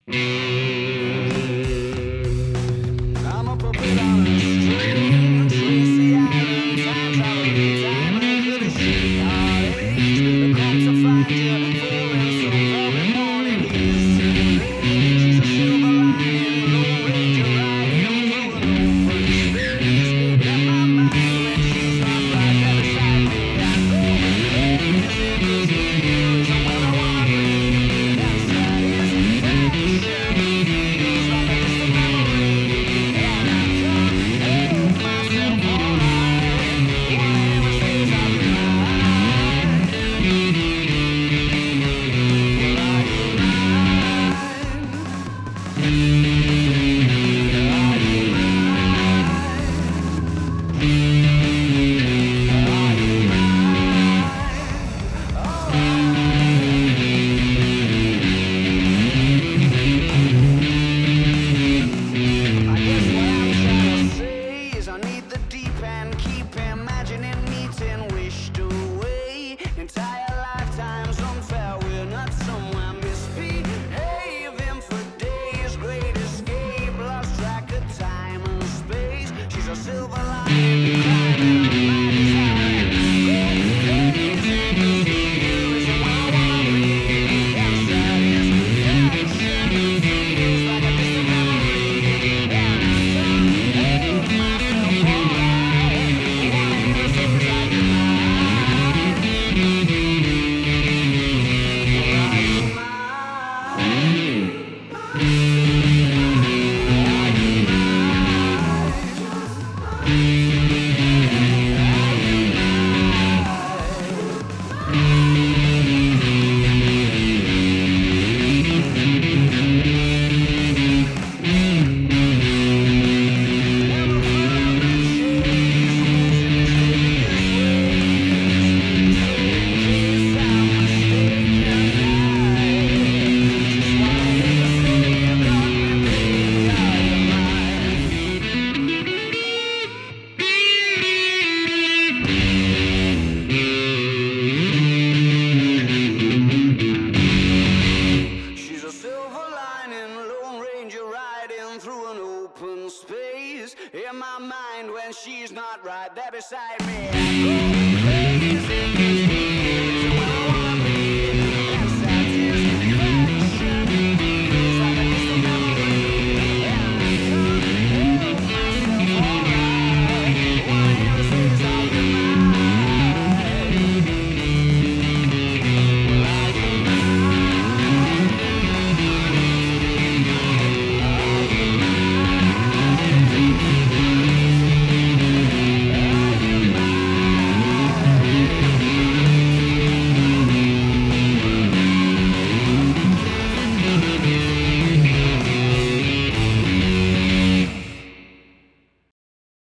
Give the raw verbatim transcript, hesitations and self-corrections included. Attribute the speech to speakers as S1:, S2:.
S1: I'm a puppet on a string, Tracy Island, time traveling, diamond could have shaped heartache. Come to find you, falling so very morning. He's too late. She's a silver lining, Lone Ranger riding through an open space. In my mind, when she's not right there beside me, I go crazy. Cause here is where I wanna be. That satisfaction feels like a distant memory. And I can't hold myself all night. Whatever stays up night. Well, are you mine? Are you mine? Are you I guess what I'm trying to say is I need the deep end, keep imagining meeting wished away. Entire lifetimes unfair, we're not somewhere misbehaving for days. Great escape, lost track of time and space. She's a silver lining, climbing on my desire. Go crazy, 'cause here is where I wanna be. And satisfaction feels like a distant memory. And I can't hold myself all night. Whatever stays like mine. Well, are you mine? Are you Never found that she's using mysterious ways. In case I'm mistaken, I just wanted to say you got me, baby. Are you mine? She's a silver lining, Lone Ranger riding through an open space. In my mind, when she's not right there beside me,